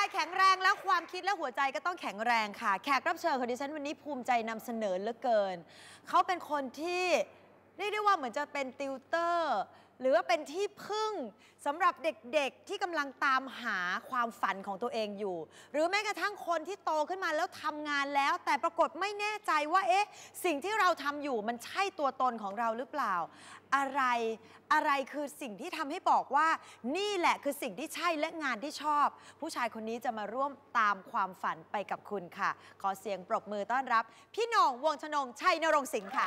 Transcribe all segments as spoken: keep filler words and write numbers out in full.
แข็งแรงแล้วความคิดและหัวใจก็ต้องแข็งแรงค่ะแขกรับเชิญของดิฉันวันนี้ภูมิใจนำเสนอเหลือเกินเขาเป็นคนที่เรียกได้ว่าเหมือนจะเป็นติวเตอร์หรือว่าเป็นที่พึ่งสำหรับเด็กๆที่กำลังตามหาความฝันของตัวเองอยู่หรือแม้กระทั่งคนที่โตขึ้นมาแล้วทำงานแล้วแต่ปรากฏไม่แน่ใจว่าเอ๊ะสิ่งที่เราทำอยู่มันใช่ตัวตนของเราหรือเปล่าอะไรอะไรคือสิ่งที่ทำให้บอกว่านี่แหละคือสิ่งที่ใช่และงานที่ชอบผู้ชายคนนี้จะมาร่วมตามความฝันไปกับคุณค่ะขอเสียงปรบมือต้อนรับพี่โหน่ง วงศ์ชนงค์ ชัยนรงค์สิงห์ค่ะ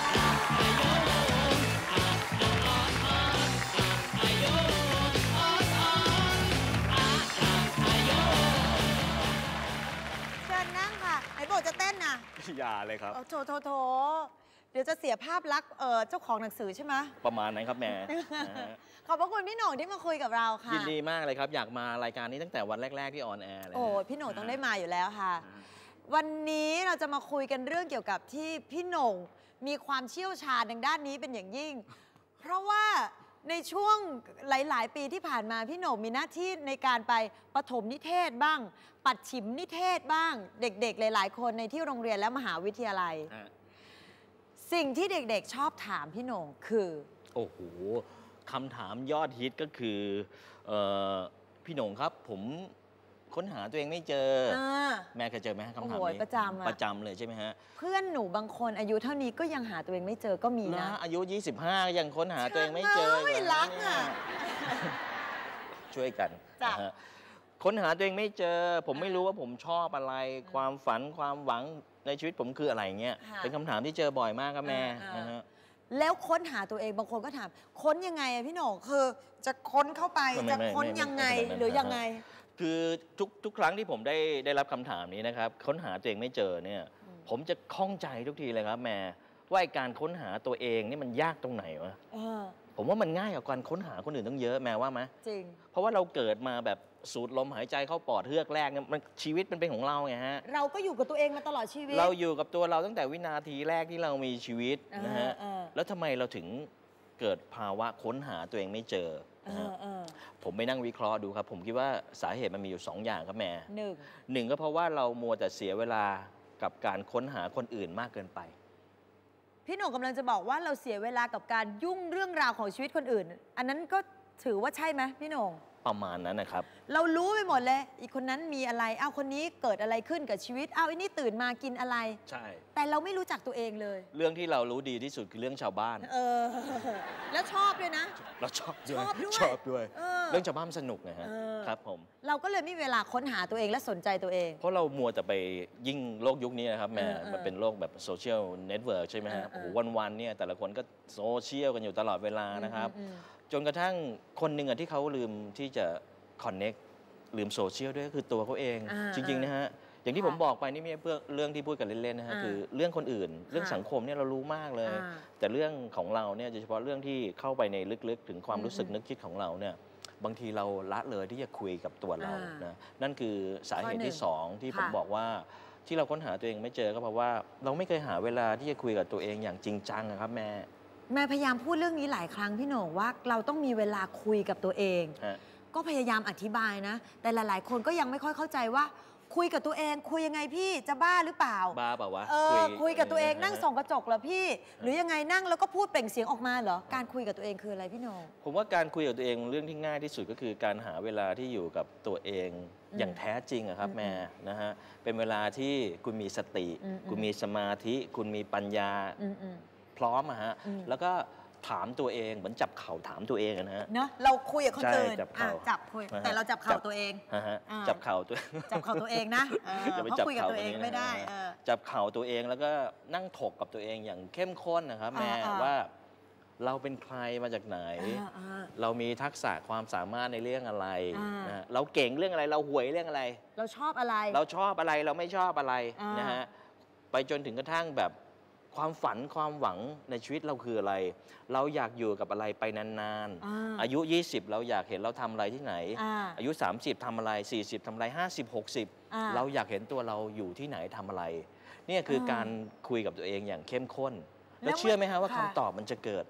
เชิญนั่งค่ะไหนบอกจะเต้นนะอย่าเลยครับโถโถโถเดี๋ยวจะเสียภาพลักษณ์เจ้าของหนังสือใช่ไหมประมาณนั้นครับแม่ขอบพระคุณพี่โหน่งที่มาคุยกับเราค่ะยินดีมากเลยครับอยากมารายการนี้ตั้งแต่วันแรกๆที่ออนแอร์เลยโอ้พี่โหน่งต้องได้มาอยู่แล้วค่ะวันนี้เราจะมาคุยกันเรื่องเกี่ยวกับที่พี่โหน่งมีความเชี่ยวชาญทางด้านนี้เป็นอย่างยิ่งเพราะว่าในช่วงหลายๆปีที่ผ่านมาพี่โหน่งมีหน้าที่ในการไปประถมนิเทศบ้างปัดฉิมนิเทศบ้างเด็กๆหลายๆคนในที่โรงเรียนและมหาวิทยาลัยสิ่งที่เด็กๆชอบถามพี่โหน่งคือโอ้โหคำถามยอดฮิตก็คือเออพี่โหน่งครับผมค้นหาตัวเองไม่เจอแม่เคยเจอไหมคำถามนี้ประจำประจำเลยใช่ไหมฮะเพื่อนหนูบางคนอายุเท่านี้ก็ยังหาตัวเองไม่เจอก็มีนะอายุยี่สิบห้ายังค้นหาตัวเองไม่เจอไม่รักอ่ะช่วยกันค้นหาตัวเองไม่เจอผมไม่รู้ว่าผมชอบอะไรความฝันความหวังในชีวิตผมคืออะไรเงี้ยเป็นคำถามที่เจอบ่อยมากครับแม่นะฮะแล้วค้นหาตัวเองบางคนก็ถามค้นยังไงพี่โหน่งคือจะค้นเข้าไปจะค้นยังไงหรือยังไงคือทุกทุกครั้งที่ผมได้ได้รับคำถามนี้นะครับค้นหาตัวเองไม่เจอเนี่ยผมจะข้องใจทุกทีเลยครับแม่ว่าการค้นหาตัวเองนี่มันยากตรงไหนวะผมว่ามันง่ายกว่าการค้นหาคนอื่นต้องเยอะแม่ว่าไหมจริงเพราะว่าเราเกิดมาแบบสูดลมหายใจเข้าปอดเฮือกแรกเนี่ยมันชีวิตมันเป็นของเราไงฮะเราก็อยู่กับตัวเองมาตลอดชีวิตเราอยู่กับตัวเราตั้งแต่วินาทีแรกที่เรามีชีวิตนะฮะแล้วทำไมเราถึงเกิดภาวะค้นหาตัวเองไม่เจอผมไปนั่งวิเคราะห์ดูครับผมคิดว่าสาเหตุมันมีอยู่สองอย่างครับแม่หนึ่งหนึ่งก็เพราะว่าเรามัวแต่เสียเวลากับการค้นหาคนอื่นมากเกินไปพี่โหน่งกำลังจะบอกว่าเราเสียเวลากับการยุ่งเรื่องราวของชีวิตคนอื่นอันนั้นก็ถือว่าใช่ไหมพี่โหน่งประมาณนั้นนะครับเรารู้ไปหมดเลยอีกคนนั้นมีอะไรอ้าวคนนี้เกิดอะไรขึ้นกับชีวิตอ้าวอันนี้ตื่นมากินอะไรใช่แต่เราไม่รู้จักตัวเองเลยเรื่องที่เรารู้ดีที่สุดคือเรื่องชาวบ้านเออแล้วชอบด้วยนะเราชอบด้วยชอบด้วยชอบด้วยเรื่องชาวบ้านสนุกนะฮะครับผมเราก็เลยไม่มีเวลาค้นหาตัวเองและสนใจตัวเองเพราะเรามัวแต่ไปยิ่งโลกยุคนี้นะครับแม่มันเป็นโลกแบบโซเชียลเน็ตเวิร์กใช่ไหมฮะโอ้โหวันๆเนี่ยแต่ละคนก็โซเชียลกันอยู่ตลอดเวลานะครับจนกระทั่งคนหนึ่งที่เขาลืมที่จะคอนเน็กลืมโซเชียลด้วยก็คือตัวเขาเองจริงๆนะฮะอย่างที่ผมบอกไปนี่ไม่ใช่เรื่องที่พูดกันเล่นๆนะฮะคือเรื่องคนอื่นเรื่องสังคมเนี่ยเรารู้มากเลยแต่เรื่องของเราเนี่ยโดยเฉพาะเรื่องที่เข้าไปในลึกๆถึงความรู้สึกนึกคิดของเราเนี่ยบางทีเราละเลยที่จะคุยกับตัวเรานะนั่นคือสาเหตุที่สองที่ผมบอกว่าที่เราค้นหาตัวเองไม่เจอก็เพราะว่าเราไม่เคยหาเวลาที่จะคุยกับตัวเองอย่างจริงจังครับแม่แม่พยายามพูดเรื่องนี้หลายครั้งพี่โหน่งว่าเราต้องมีเวลาคุยกับตัวเองก็พยายามอธิบายนะแต่หลายๆคนก็ยังไม่ค่อยเข้าใจว่าคุยกับตัวเองคุยยังไงพี่จะบ้าหรือเปล่าบ้าเปล่าวะเออคุยกับตัวเองนั่งส่องกระจกเหรอพี่หรือยังไงนั่งแล้วก็พูดเปล่งเสียงออกมาเหรอการคุยกับตัวเองคืออะไรพี่โหน่งผมว่าการคุยกับตัวเองเรื่องที่ง่ายที่สุดก็คือการหาเวลาที่อยู่กับตัวเองอย่างแท้จริงอะครับแม่นะฮะเป็นเวลาที่คุณมีสติคุณมีสมาธิคุณมีปัญญาพร้อมอะฮะแล้วก็ถามตัวเองเหมือนจับเข่าถามตัวเองนะฮะเนาะเราคุยกับคนอื่นจับเข่าจับคุยแต่เราจับเข่าตัวเองจับเข่าตัวจับเข่าตัวเองนะอย่าไปจับเข่าตัวเองไม่ได้จับเข่าตัวเองแล้วก็นั่งถกกับตัวเองอย่างเข้มข้นนะครับแม่ว่าเราเป็นใครมาจากไหนเรามีทักษะความสามารถในเรื่องอะไรนะเราเก่งเรื่องอะไรเราห่วยเรื่องอะไรเราชอบอะไรเราชอบอะไรเราไม่ชอบอะไรนะฮะไปจนถึงกระทั่งแบบความฝันความหวังในชีวิตเราคืออะไรเราอยากอยู่กับอะไรไปนานๆอายุยี่สิบเราอยากเห็นเราทำอะไรที่ไหน อ, อายุสามสิบทำอะไรสี่สิบทำอะไรห้าสิบ หกสิบเราอยากเห็นตัวเราอยู่ที่ไหนทำอะไรนี่คือการคุยกับตัวเองอย่างเข้มข้นแล้วเชื่อไหมฮะว่าคำตอบมันจะเกิดพ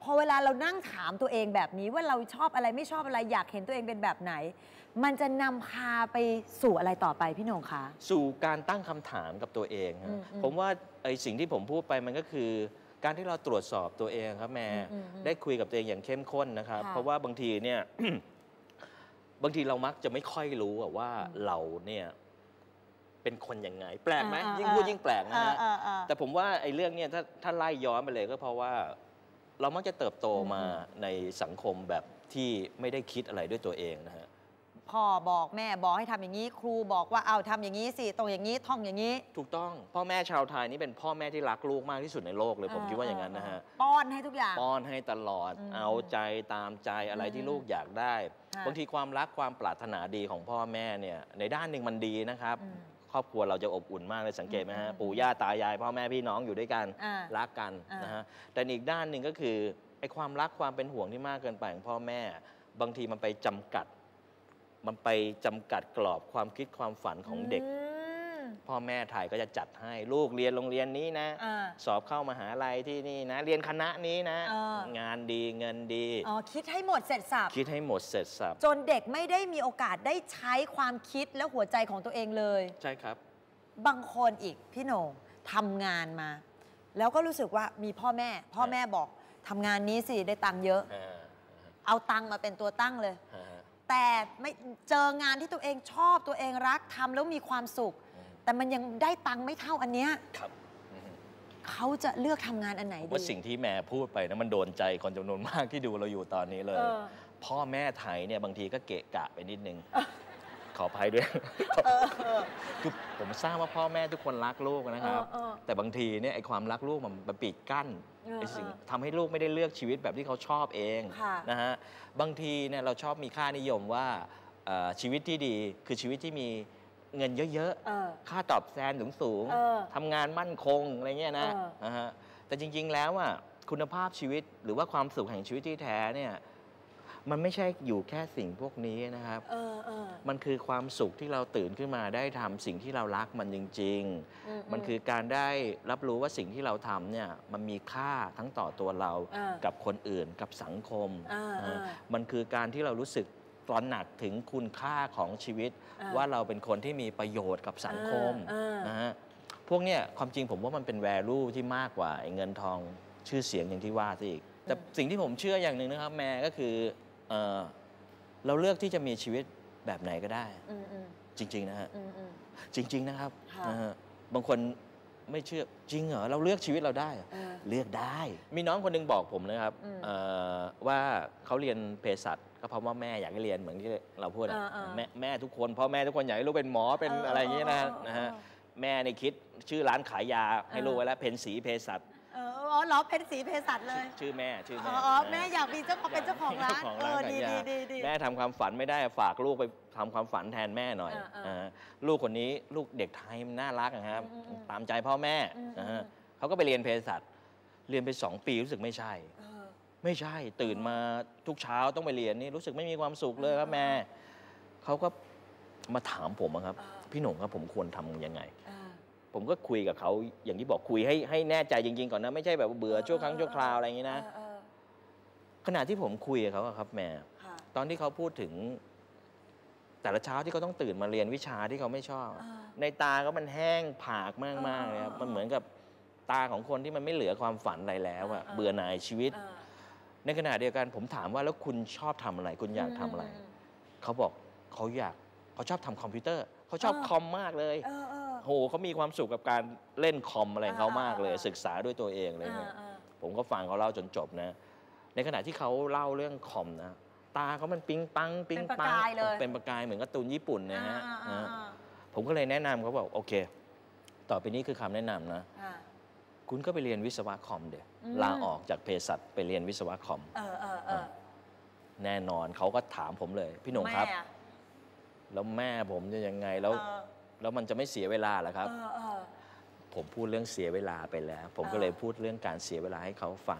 พอเวลาเรานั่งถามตัวเองแบบนี้ว่าเราชอบอะไรไม่ชอบอะไรอยากเห็นตัวเองเป็นแบบไหนมันจะนำพาไปสู่อะไรต่อไปพี่โหน่งคะสู่การตั้งคำถามกับตัวเองฮะผมว่าไอ้สิ่งที่ผมพูดไปมันก็คือการที่เราตรวจสอบตัวเองครับแม่ได้คุยกับตัวเองอย่างเข้มข้นนะครับเพราะว่าบางทีเนี่ย บางทีเรามักจะไม่ค่อยรู้ว่าเราเนี่ยเป็นคนยังไงแปลกไหมยิ่งพูดยิ่งแปลกนะฮะแต่ผมว่าไอ้เรื่องเนี้ยถ้าถ้าไล่ย้อนไปเลยก็เพราะว่าเรามักจะเติบโตมาในสังคมแบบที่ไม่ได้คิดอะไรด้วยตัวเองนะฮะพ่อบอกแม่บอกให้ทำอย่างนี้ครูบอกว่าเอาทำอย่างนี้สิตรงอย่างนี้ท่องอย่างนี้ถูกต้องพ่อแม่ชาวไทยนี่เป็นพ่อแม่ที่รักลูกมากที่สุดในโลกเลยผมคิดว่าอย่างนั้นนะฮะป้อนให้ทุกอย่างป้อนให้ตลอดเอาใจตามใจอะไรที่ลูกอยากได้บางทีความรักความปรารถนาดีของพ่อแม่เนี่ยในด้านหนึ่งมันดีนะครับครอบครัวเราจะอบอุ่นมากเลยสังเกตไหมฮะปู่ย่าตายายพ่อแม่พี่น้องอยู่ด้วยกันรักกันนะฮะแต่อีกด้านหนึ่งก็คือไอ้ความรักความเป็นห่วงที่มากเกินไปของพ่อแม่บางทีมันไปจำกัดมันไปจำกัดกรอบความคิดความฝันของเด็กพ่อแม่ไทยก็จะจัดให้ลูกเรียนโรงเรียนนี้นะสอบเข้ามหาลัยที่นี่นะเรียนคณะนี้นะงานดีเงินดีอ๋อคิดให้หมดเสร็จสับคิดให้หมดเสร็จสับจนเด็กไม่ได้มีโอกาสได้ใช้ความคิดและหัวใจของตัวเองเลยใช่ครับบางคนอีกพี่โหน่งทำงานมาแล้วก็รู้สึกว่ามีพ่อแม่พ่อแม่บอกทำงานนี้สิได้ตังค์เยอะเอาตังค์มาเป็นตัวตั้งเลยแต่ไม่เจองานที่ตัวเองชอบตัวเองรักทำแล้วมีความสุขแต่มันยังได้ตังค์ไม่เท่าอันเนี้ยเขาจะเลือกทำงานอันไหนดีว่าสิ่งที่แม่พูดไปนะมันโดนใจคนจำนวนมากที่ดูเราอยู่ตอนนี้เลยพ่อแม่ไทยเนี่ยบางทีก็เกะกะไปนิดนึงขออภัยด้วยคือผมทราบว่าพ่อแม่ทุกคนรักลูกนะครับแต่บางทีเนี่ยไอ้ความรักลูกมันปิดกั้นไอ้สิ่งทำให้ลูกไม่ได้เลือกชีวิตแบบที่เขาชอบเองนะฮะบางทีเนี่ยเราชอบมีค่านิยมว่าชีวิตที่ดีคือชีวิตที่มีเงินเยอะๆค่าตอบแทนสูงๆทำงานมั่นคงอะไรเงี้ยนะนะฮะแต่จริงๆแล้วอ่ะคุณภาพชีวิตหรือว่าความสุขแห่งชีวิตที่แท้เนี่ยมันไม่ใช่อยู่แค่สิ่งพวกนี้นะครับมันคือความสุขที่เราตื่นขึ้นมาได้ทำสิ่งที่เรารักมันจริงๆมันคือการได้รับรู้ว่าสิ่งที่เราทำเนี่ยมันมีค่าทั้งต่อตัวเรากับคนอื่นกับสังคมมันคือการที่เรารู้สึกตระหนักถึงคุณค่าของชีวิตว่าเราเป็นคนที่มีประโยชน์กับสังคมนะฮะพวกเนี้ยความจริงผมว่ามันเป็น value ที่มากกว่าเงินทองชื่อเสียงอย่างที่ว่าซะอีกแต่สิ่งที่ผมเชื่ออย่างหนึ่งนะครับแม่ก็คือเอ่อเราเลือกที่จะมีชีวิตแบบไหนก็ได้จริงๆนะฮะจริงๆนะครับบางคนไม่เชื่อจริงเหรอเราเลือกชีวิตเราได้เลือกได้มีน้องคนนึงบอกผมนะครับว่าเขาเรียนเภสัชก็เพราะว่าแม่อยากให้เรียนเหมือนที่เราพูดแม่แม่ทุกคนพ่อแม่ทุกคนอยากให้ลูกเป็นหมอเป็นอะไรอย่างนี้นะนะฮะแม่ในคิดชื่อร้านขายยาให้ลูกไว้แล้วเพนสีเภสัชอ๋อเหรอเป็นสีเภสัชเลยชื่อแม่ชื่อแม่อ๋อแม่อยากมีเจ้าของเป็นเจ้าของร้านเออดีดีดีแม่ทำความฝันไม่ได้ฝากลูกไปทำความฝันแทนแม่หน่อยลูกคนนี้ลูกเด็กไทยมันน่ารักนะครับตามใจพ่อแม่เขาก็ไปเรียนเภสัชเรียนไปสองปีรู้สึกไม่ใช่ไม่ใช่ตื่นมาทุกเช้าต้องไปเรียนนี่รู้สึกไม่มีความสุขเลยครับแม่เขาก็มาถามผมครับพี่หนุ่มครับผมควรทำยังไงผมก็คุยกับเขาอย่างที่บอกคุยให้ให้แน่ใจจริงๆก่อนนะไม่ใช่แบบเบื่อชั่วครั้งชั่วคราวอะไรอย่างนี้นะขณะที่ผมคุยกับเขาครับแม่ตอนที่เขาพูดถึงแต่ละเช้าที่เขาต้องตื่นมาเรียนวิชาที่เขาไม่ชอบในตาก็มันแห้งผากมากๆเลยครับมันเหมือนกับตาของคนที่มันไม่เหลือความฝันอะไรแล้วอะเบื่อหน่ายชีวิตในขณะเดียวกันผมถามว่าแล้วคุณชอบทำอะไรคุณอยากทำอะไรเขาบอกเขาอยากเขาชอบทำคอมพิวเตอร์เขาชอบคอมมากเลยโหเขามีความสุขกับการเล่นคอมอะไรของเขามากเลยศึกษาด้วยตัวเองเลยเนี่ยผมก็ฟังเขาเล่าจนจบนะในขณะที่เขาเล่าเรื่องคอมนะตาเขามันปิ๊งปังปิ๊งปังเป็นประกายเหมือนการ์ตูนญี่ปุ่นนะฮะผมก็เลยแนะนำเขาบอกโอเคต่อไปนี้คือคำแนะนำนะคุณก็ไปเรียนวิศวะคอมเดี๋ยวลาออกจากเภสัชไปเรียนวิศวะคอมแน่นอนเขาก็ถามผมเลยพี่หนุ่มครับแล้วแม่ผมจะยังไงแล้วแล้วมันจะไม่เสียเวลาเหรอครับผมพูดเรื่องเสียเวลาไปแล้วผมก็เลยพูดเรื่องการเสียเวลาให้เขาฟัง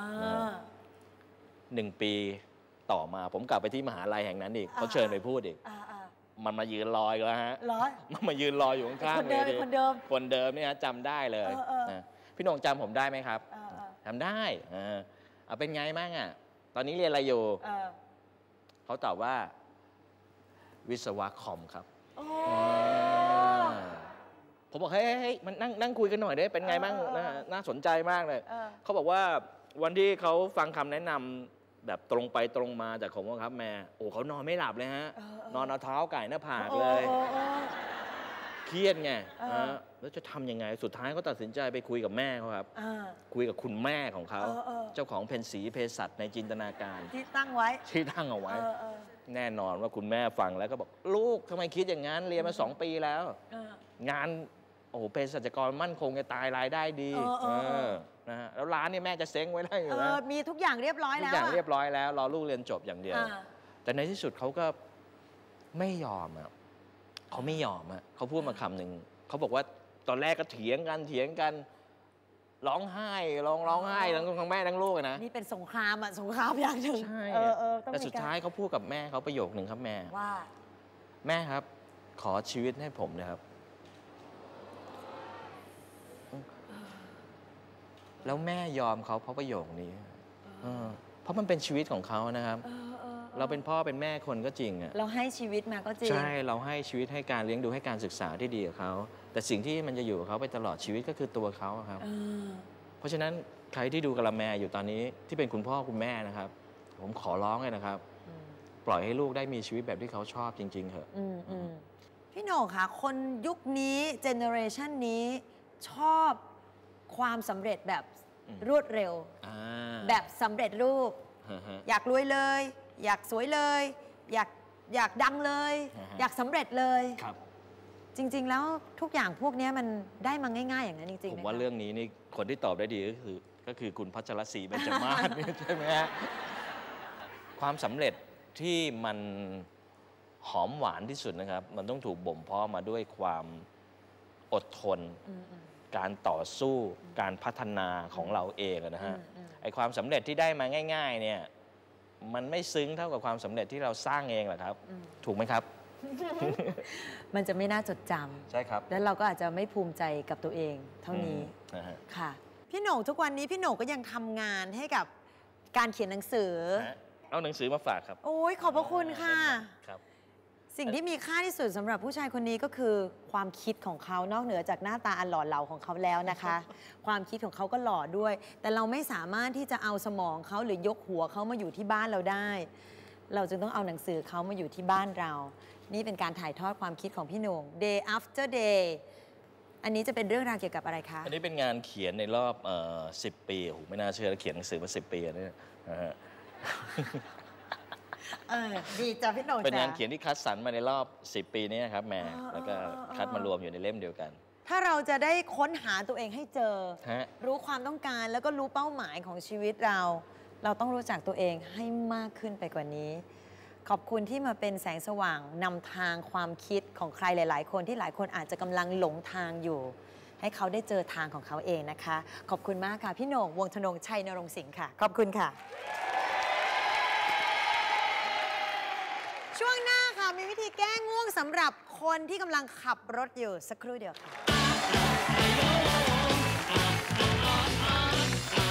หนึ่งปีต่อมาผมกลับไปที่มหาลัยแห่งนั้นอีกเขาเชิญไปพูดอีกมันมายืนรออีกแล้วฮะมันมายืนรออยู่ข้างๆเลยคนเดิมคนเดิมเนี่ยจำได้เลยพี่หนุ่มจำผมได้ไหมครับจำได้เอาเป็นไงบ้างอ่ะตอนนี้เรียนอะไรอยู่เออเขาตอบว่าวิศวะคอมครับโอ้ผมบอกเฮ้ยเฮ้ยมันนั่งนั่งคุยกันหน่อยได้เป็นไงบ้างเออเออน่าน่าสนใจมากเลยเออเขาบอกว่าวันที่เขาฟังคำแนะนำแบบตรงไปตรงมาจากผมครับแม่โอ้เขานอนไม่หลับเลยฮะเออเออนอนเอาเท้าไก่หน้าผากโอ้เลยโอ้โอ้เครียดไงเออฮะแล้วจะทำยังไงสุดท้ายเขาตัดสินใจไปคุยกับแม่เขาครับอ่าคุยกับคุณแม่ของเขาเออเออเจ้าของเพนสีเภสัชในจินตนาการที่ตั้งไว้ที่ตั้งเอาไว้เออเออแน่นอนว่าคุณแม่ฟังแล้วก็บอกลูกทำไมคิดอย่างนั้นเรียนมาสองปีแล้วเอองานโอ้โหเภสัชกรมั่นคงจะตายรายได้ดีเออเออเออนะฮะแล้วร้านนี่แม่จะเซ้งไว้ได้อยู่เอแล้วอมีทุกอย่างเรียบร้อยทุแล้กวอย่างเรียบร้อยแล้วรอลูกเรียนจบอย่างเดียวอ่าแต่ในที่สุดเขาก็ไม่ยอมอ่ะเขาไม่ยอมอ่ะเขาพูดมาคำหนึ่งเขาบอกว่าตอนแรกก็เถียงกันเถียงกันร้องไห้ร้องร้องไห้ทั้งทั้งแม่ทั้งลูกอะนะนี่เป็นสงครามอ่ะสงครามอย่างหนึ่งใช่เออเออต้องแต่มีสุดกรท้ายเขาพูดกับแม่เขาประโยคหนึ่งครับแม่ว่าแม่ครับ ขอชีวิตให้ผมนะครับ แล้วแม่ยอมเขาเพราะประโยคนี้เออเพราะมันเป็นชีวิตของเขานะครับเออเออออเราเป็นพ่อเป็นแม่คนก็จริงอ่ะเราให้ชีวิตมาก็จริงใช่เราให้ชีวิตให้การเลี้ยงดูให้การศึกษาที่ดีกับเขาแต่สิ่งที่มันจะอยู่กับเขาไปตลอดชีวิตก็คือตัวเขาอะครับเออเพราะฉะนั้นใครที่ดูกะละแมอยู่ตอนนี้ที่เป็นคุณพ่อคุณแม่นะครับ ผมขอร้องเลยนะครับอืมปล่อยให้ลูกได้มีชีวิตแบบที่เขาชอบจริง ๆเถอะอืมอืมพี่โหน่งคะคนยุคนี้เจเนอเรชันนี้ชอบความสำเร็จแบบอืมรวดเร็วอ่าแบบสำเร็จรูปฮะฮะอยากรวยเลย อยากสวยเลย อยากอยากดังเลยอ่าฮะอยากสำเร็จเลยครับจริง ๆ แล้วทุกอย่างพวกเนี้ยมันได้มาง่าย ๆ อย่างนั้นจริงๆผมไหว่าคะเรื่องนี้นี่คนที่ตอบได้ดีก็คือ ก็คือคุณพัชรศรีเบญจมาศ ใช่ไหมฮะความสำเร็จที่มันหอมหวานที่สุดนะครับ มันต้องถูกบ่มเพาะมาด้วยความอดทนอืมอืมการต่อสู้การพัฒนาของเราเองอะนะฮะอืมอืมไอความสำเร็จที่ได้มาง่าย ๆ เนี่ย มันไม่ซึ้งเท่ากับความสำเร็จที่เราสร้างเองหรอกครับอืมถูกไหมครับมันจะไม่น่าจดจใช่ครับำแล้วเราก็อาจจะไม่ภูมิใจกับตัวเองเท่านี้อืมนะฮะค่ะ พี่โหน่งทุกวันนี้พี่โหน่งก็ยังทำงานให้กับการเขียนหนังสือฮะเอาหนังสือมาฝากครับโอ้ยขอบพระคุณค่ะครับสิ่งที่มีค่าที่สุดสำหรับผู้ชายคนนี้ก็คือความคิดของเขานอกเหนือจากหน้าตาอันหล่อเหลาของเขาแล้วนะคะ ความคิดของเขาก็หล่อด้วย แต่เราไม่สามารถที่จะเอาสมองเขาหรือยกหัวเขามาอยู่ที่บ้านเราได้ เราจึงต้องเอาหนังสือเขามาอยู่ที่บ้านเรา นี่เป็นการถ่ายทอดความคิดของพี่โหน่ง day after day อันนี้จะเป็นเรื่องราวเกี่ยวกับอะไรคะอันนี้เป็นงานเขียนในรอบเอ่อสิบปีโอ้โหไม่น่าเชื่อเขียนหนังสือมาสิบปีอะเนี่ยนะฮะเออดีจ้ะพี่โหน่งเป็นงานจ้ะเขียนที่คัดสรรมาในรอบสิบปีนี้ครับแหม่อ๋อแล้วก็อ๋ออ๋อคัดมารวมอยู่ในเล่มเดียวกันถ้าเราจะได้ค้นหาตัวเองให้เจอฮะรู้ความต้องการแล้วก็รู้เป้าหมายของชีวิตเรา เราต้องรู้จักตัวเองให้มากขึ้นไปกว่านี้ ขอบคุณที่มาเป็นแสงสว่างนำทางความคิดของใครหลาย ๆ คนที่หลายคนอาจจะกำลังหลงทางอยู่ ให้เขาได้เจอทางของเขาเองนะคะ ขอบคุณมากค่ะ พี่โหน่ง วงศ์ธนงชัยนรงค์สิงห์ค่ะ ขอบคุณค่ะ ช่วงหน้าค่ะ มีวิธีแก้ง่วงสำหรับคนที่กำลังขับรถอยู่สักครู่เดียวค่ะ